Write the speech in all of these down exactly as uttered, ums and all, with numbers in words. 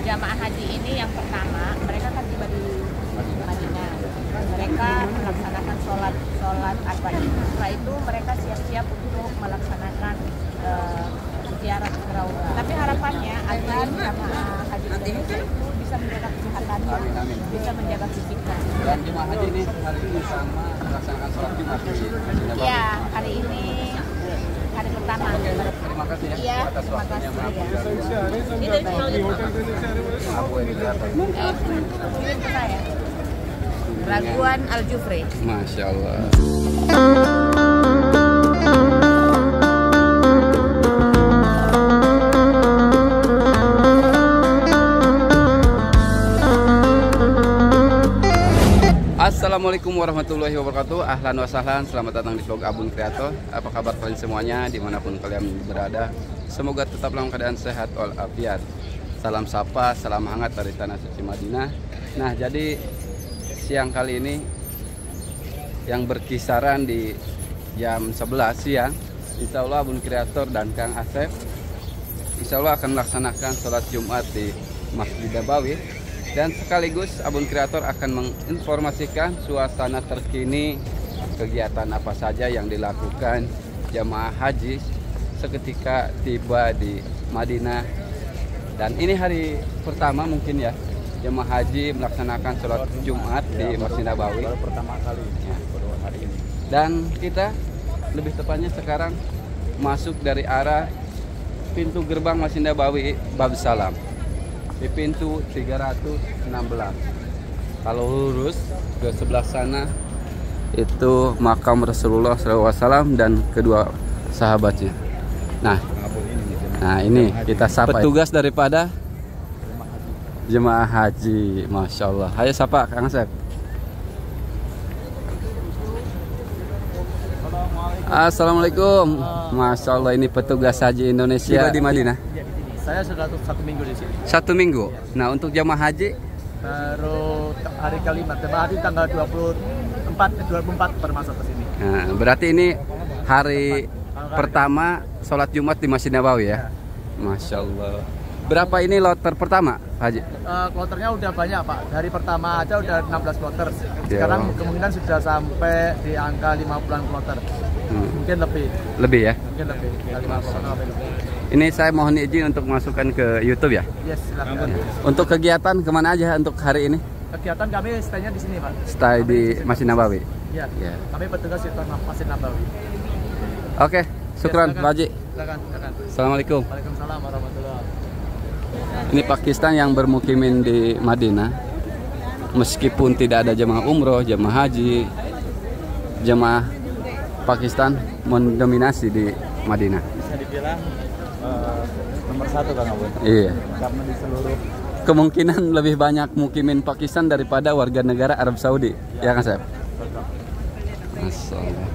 jamaah haji ini yang pertama, mereka kan tiba di Madinah. Mereka melaksanakan sholat sholat arba'in. Setelah itu mereka siap-siap untuk melaksanakan uh, ziarah ke Raudhah. Tapi harapannya agar jamaah haji Indonesia itu bisa menjaga kesehatannya, bisa menjaga fisiknya. Dan jemaah haji ini hari ini sama melaksanakan sholat Jumat di Madinah. Iya, hari ini hari pertama. Oke, terima kasih ya, ya atas waktunya. terima kasih ya. Ini Ini dari Abu Hurairah. Kirim ke saya. Raguan Al-Jufri. Masya Allah. Assalamualaikum warahmatullahi wabarakatuh. Ahlan wa sahlan, selamat datang di vlog Abun Kreator. Apa kabar kalian semuanya dimanapun kalian berada? Semoga tetap dalam keadaan sehat walafiat. Salam sapa, salam hangat dari tanah suci Madinah. Nah, jadi siang kali ini yang berkisaran di jam sebelas siang, insya Allah Abun Kreator dan Kang Asep insya Allah akan melaksanakan sholat Jumat di Masjid Nabawi. Dan sekaligus Abun Kreator akan menginformasikan suasana terkini kegiatan apa saja yang dilakukan jamaah haji seketika tiba di Madinah. Dan ini hari pertama mungkin ya jamaah haji melaksanakan sholat Jumat di Masjid Nabawi. Baru pertama kali ya, baru hari ini. Dan kita lebih tepatnya sekarang masuk dari arah pintu gerbang Masjid Nabawi Bab Salam di pintu tiga ratus enam belas. Kalau lurus ke sebelah sana itu makam Rasulullah shallallahu alaihi wasallam dan kedua sahabatnya. Nah, nah ini kita sapa petugas daripada jemaah haji. Masya Allah. Ayo sapa Kang Asep. Assalamualaikum. Masya Allah, ini petugas haji Indonesia tiba di Madinah. Saya sudah satu minggu di sini. Satu minggu. Nah, untuk jamaah haji Baru hari kelima, jemaah haji tanggal dua puluh empat, dua puluh empat bermasuk ke sini. nah, berarti ini hari pertama sholat Jumat di Masjid Nabawi ya? Masya Allah. Berapa ini loter pertama, Haji? Uh, kloternya udah banyak, Pak. Dari pertama aja udah enam belas kloter. Sekarang Ya. kemungkinan sudah sampai di angka lima puluhan kloter. Hmm. Mungkin lebih. Lebih ya? Mungkin lebih. lima puluh lebih. Ini saya mohon izin untuk masukkan ke YouTube ya? Yes, silakan. Untuk kegiatan kemana aja untuk hari ini? Kegiatan kami stay-nya di sini, Pak. Stay di Masjid Nabawi? Iya. Ya. Kami petugas di Masjid Nabawi. Oke, syukran Ya, Pak Haji. Silakan, silakan. Assalamualaikum. Waalaikumsalam warahmatullahi wabarakatuh. Ini Pakistan yang bermukimin di Madinah. Meskipun tidak ada jemaah umroh, jemaah haji, jemaah Pakistan mendominasi di Madinah. Bisa dibilang uh, nomor satu Kang Abun. Iya. Karena di seluruh Kemungkinan lebih banyak mukimin Pakistan daripada warga negara Arab Saudi. Ya, kan, Sep? Masalah.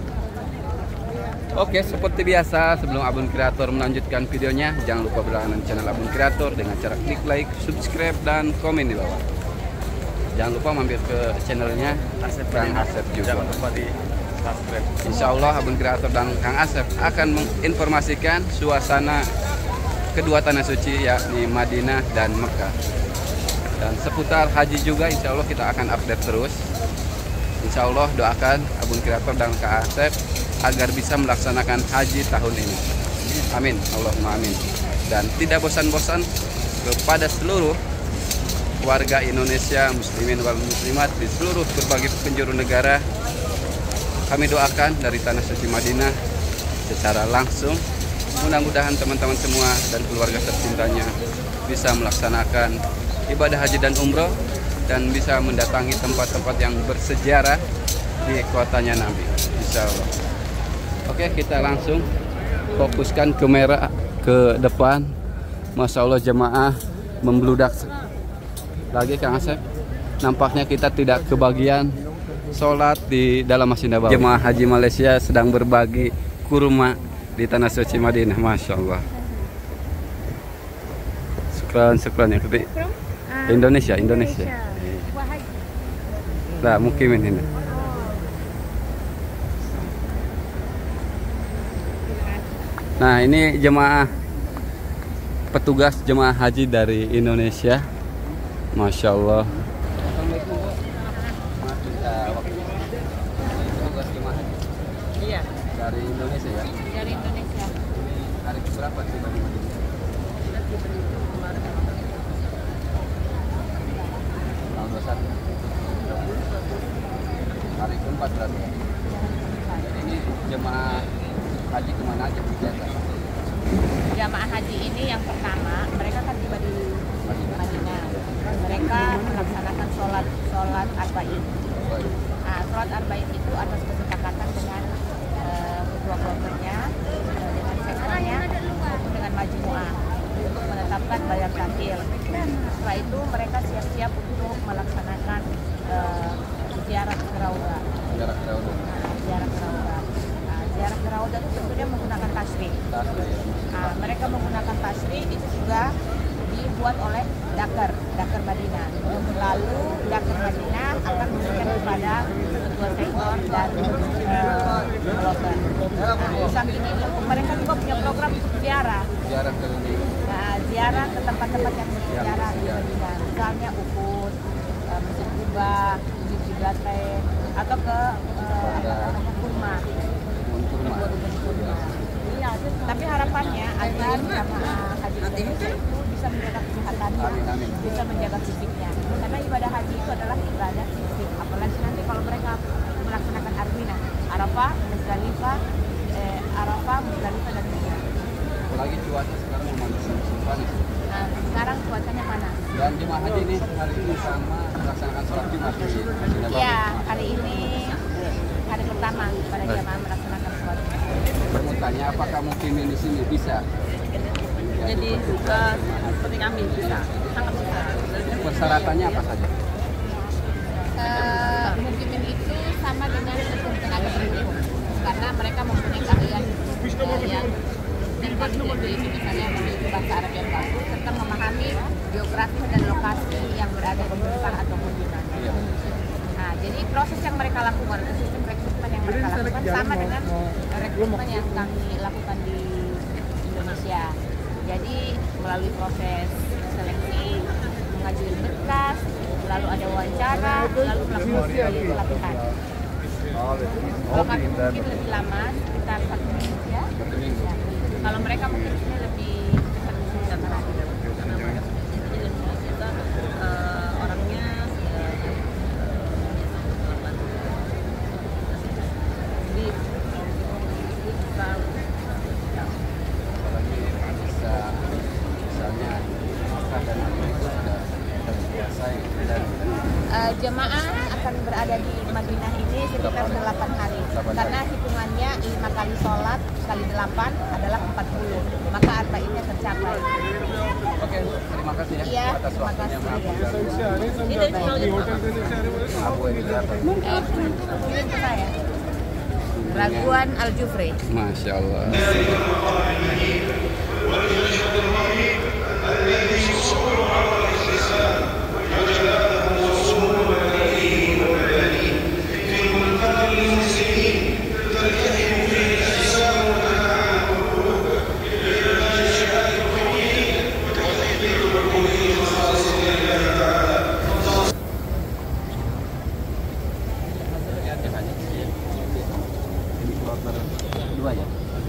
Oke, seperti biasa sebelum Abun Kreator melanjutkan videonya, jangan lupa berlangganan channel Abun Kreator dengan cara klik like, subscribe, dan komen di bawah. Jangan lupa mampir ke channelnya Kang Asep juga. jangan lupa di subscribe. Insya Allah Abun Kreator dan Kang Asep akan menginformasikan suasana kedua tanah suci yakni Madinah dan Mekah. Dan seputar haji juga insya Allah kita akan update terus. Insya Allah doakan Abun Kreator dan Kang Asep agar bisa melaksanakan haji tahun ini. Amin, Allahumma amin. Dan tidak bosan-bosan kepada seluruh warga Indonesia, muslimin wal muslimat di seluruh berbagai penjuru negara, kami doakan dari tanah suci Madinah secara langsung, mudah-mudahan teman-teman semua dan keluarga tercintanya bisa melaksanakan ibadah haji dan umroh dan bisa mendatangi tempat-tempat yang bersejarah di kotanya Nabi, insya Allah. Oke, kita langsung fokuskan kamera ke depan. Masya Allah, jemaah membludak lagi Kang Asep. Nampaknya kita tidak kebagian sholat di dalam Masjid Nabawi. Jemaah haji Malaysia sedang berbagi kurma di tanah suci Madinah. Masya Allah. Syukran, syukran ya. Indonesia, Indonesia. Nah, mukimin ini. Nah, ini jemaah petugas jemaah haji dari Indonesia. Masya Allah. Iya. Dari Indonesia ya? Dari Indonesia. Hari berapa tiba di Madinah? Kita tiba itu kemarin Tanggal dua puluh satu. Hari keempat berarti. Ini jemaah haji kemana aja biasa? jamaah haji ini yang pertama mereka kan tiba di Madinah. Mereka melaksanakan sholat sholat arba'in. Nah, sholat arba'in itu atas kesepakatan dengan uh, kedua keluarganya, uh, dengan sektornya, maupun dengan majmuah untuk menetapkan bayar takil. Setelah itu mereka siap-siap untuk melaksanakan uh, ziarah ke Raudah. Ziarah ke Raudah. Nah, ziarah ke Raudah. Nah, ziarah ke Raudah itu tentunya menggunakan tasri. Nah, mereka menggunakan tasri itu juga dibuat oleh Dakar, Dakar Madinah. Lalu Dakar Madinah akan memberikan kepada ketua sektor dan uh, blogger. Nah, di samping itu mereka juga punya program untuk ziarah. Ziarah ke Nah, ziarah ke tempat-tempat yang bersejarah di Madinah. Misalnya Uhud, uh, Masjid Kuba, Masjid Jibratain, atau ke uh, apa namanya Kurma. Kurma. Iya, tapi harapannya agar jamaah haji Indonesia itu bisa menjaga kesehatannya, bisa menjaga fisiknya. Karena ibadah haji itu adalah ibadah fisik. Apalagi nanti kalau mereka melaksanakan Armina, Arafah, Muzdalifah, eh, Arafah, Muzdalifah dan Mina. Apalagi cuaca sekarang memanas, panas. Nah, sekarang cuacanya panas. Dan jemaah haji ini hari ini sama melaksanakan sholat Jumat di Madinah. Iya, hari ini hari pertama pada jamaah melaksanakan sholat. Bertanya apakah mukimin di sini bisa? Jadi uh, seperti kami bisa, sangat bisa. Persyaratannya apa saja? Uh, mukimin itu sama dengan tenaga pendukung karena mereka mempunyai keahlian uh, yang tinggi, yaitu misalnya memiliki bahasa Arab yang bagus serta memahami geografi dan lokasi yang berada di Mekah ataupun di mana. Iya. Nah, jadi proses yang mereka lakukan, sistem rekrutmen yang mereka lakukan sama dengan rekrutmen yang kami lakukan di Indonesia. Jadi melalui proses seleksi, mengajukan berkas, lalu ada wawancara, lalu melakukan pelatihan. Kalau kami mungkin lebih lama, sekitar satu minggu ya. Ya. Kalau mereka mungkin ini lebih cepat lagi. Kita uh, orangnya di kita Apalagi bisa misalnya Mekah dan Madinah itu sudah terbiasa dan uh, jemaah akan berada di Madinah ini sekitar delapan hari. Karena hitungannya lima kali sholat kali delapan adalah empat puluh. Maka arba'innya tercapai. Oke, terima kasih ya Iya, atas terima waktunya. kasih. Maaf Ini dari Abu Edilata. Eh, mungkin ke saya. Raguan Al-Jufri. Masya Allah. Kedua ya?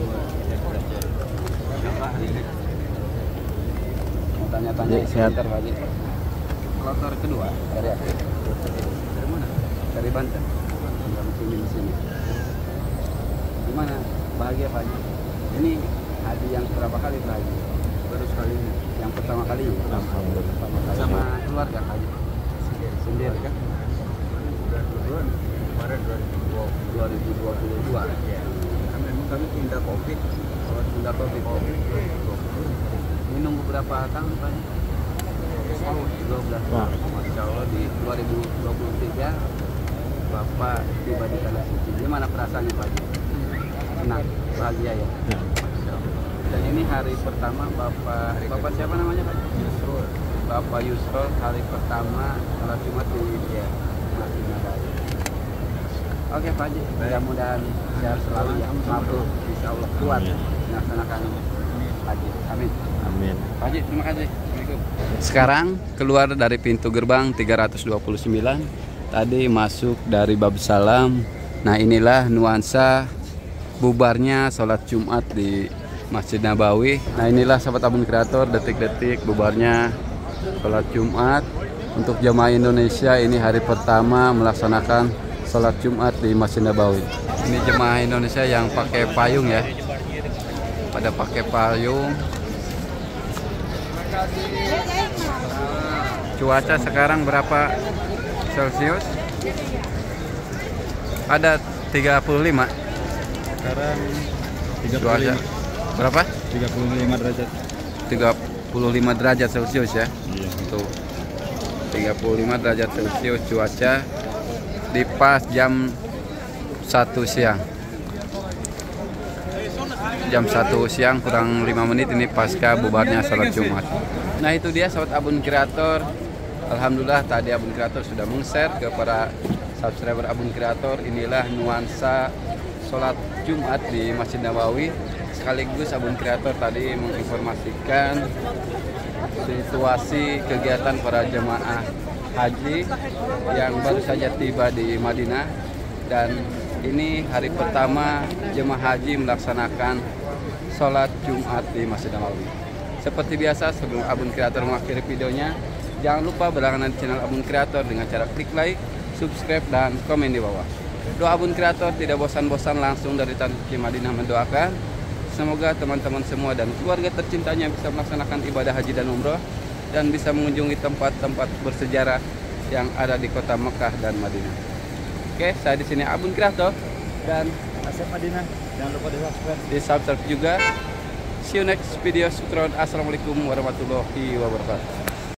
Mau tanya-tanya sebentar lagi. Kloter kedua dari apa? Dari mana? Dari Banten. Tinggal muslimin di sini. Gimana? Bahagia Pak Haji? Ini haji yang berapa kali Pak Haji? Baru sekali ini. Yang pertama kali. Sama keluarga Haji? Sendiri kan? Kemarin dua ribu dua puluh dua. Kami pindah COVID, kalau pindah COVID, ini nunggu berapa tahun Pak? dua belas tahun. Masya Allah di dua ribu dua puluh tiga Bapak tiba di Tanah Suci. Gimana perasaannya Pak? Senang, bahagia ya? Masya Allah. Dan ini hari pertama Bapak, Bapak siapa namanya Pak? Yusrul. Bapak Yusrul hari pertama sholat Jumat di Madinah. Oke Pak Haji, mudah-mudahan sehat selalu ya, mampu insya Allah kuat melaksanakan haji. Amin. Amin. Pak Haji, terima kasih. Assalamualaikum. Sekarang keluar dari pintu gerbang tiga ratus dua puluh sembilan. Tadi masuk dari Bab Salam. Nah, inilah nuansa bubarnya sholat Jumat di Masjid Nabawi. Nah, inilah sahabat Abun Kreator, detik-detik bubarnya sholat Jumat. Untuk jamaah Indonesia, ini hari pertama melaksanakan sholat Jumat di Masjid Nabawi. Ini jemaah Indonesia yang pakai payung ya, pada pakai payung. Cuaca sekarang berapa Celcius? Ada tiga puluh lima. Sekarang tiga puluh Cuaca lima. berapa? tiga puluh lima derajat. tiga puluh lima derajat Celcius ya. Iya. Tuh. tiga puluh lima derajat Celcius cuaca di pas jam satu siang. Jam satu siang kurang lima menit ini pasca bubarnya sholat Jumat. Nah, itu dia sahabat Abun Kreator. Alhamdulillah tadi Abun Kreator sudah meng-share ke para subscriber Abun Kreator. Inilah nuansa sholat Jumat di Masjid Nabawi. Sekaligus Abun Kreator tadi menginformasikan situasi kegiatan para jemaah haji yang baru saja tiba di Madinah, dan ini hari pertama jemaah haji melaksanakan sholat Jumat di Masjid Nabawi. Seperti biasa, sebelum Abun Kreator mengakhiri videonya, jangan lupa berlangganan di channel Abun Kreator dengan cara klik like, subscribe, dan komen di bawah. Doa Abun Kreator tidak bosan-bosan langsung dari Tanah Suci Madinah mendoakan semoga teman-teman semua dan keluarga tercintanya bisa melaksanakan ibadah haji dan umroh dan bisa mengunjungi tempat-tempat bersejarah yang ada di kota Mekah dan Madinah. Oke, saya di sini Abun Kreator dan Asep Madinah. Jangan lupa di subscribe. di subscribe juga. See you next video. Assalamualaikum warahmatullahi wabarakatuh.